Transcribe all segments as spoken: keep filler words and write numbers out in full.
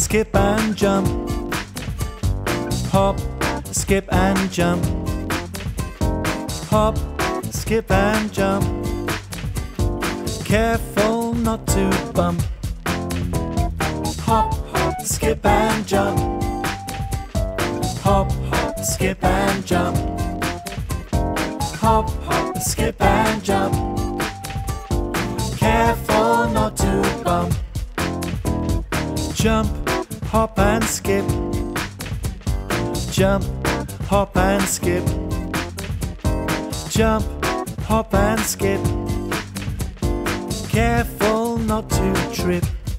skip and jump. Hop, skip and jump. Hop, skip and jump. Careful not to bump. Hop, hop, skip and jump. Hop, hop, skip and jump. Hop, hop, skip and jump. Careful not to bump. Jump, hop and skip. Jump, hop and skip. Jump, hop and skip. Careful not to trip.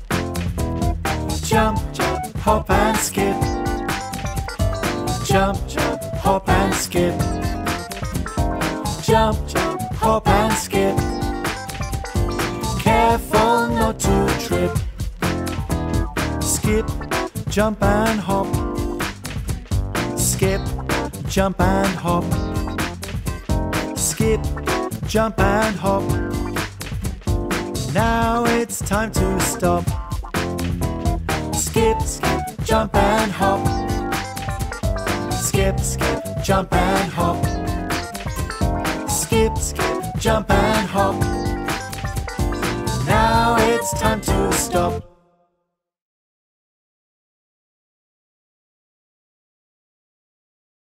Jump, jump, hop and skip. Jump, jump, hop and skip. Jump, jump, hop and skip. Careful not to trip. Skip, jump and hop. Skip, jump and hop. Skip, jump and hop. Now it's time to stop. Skip, skip, jump and hop. Skip, skip, jump and hop. Skip, skip, jump and hop. Now it's time to stop.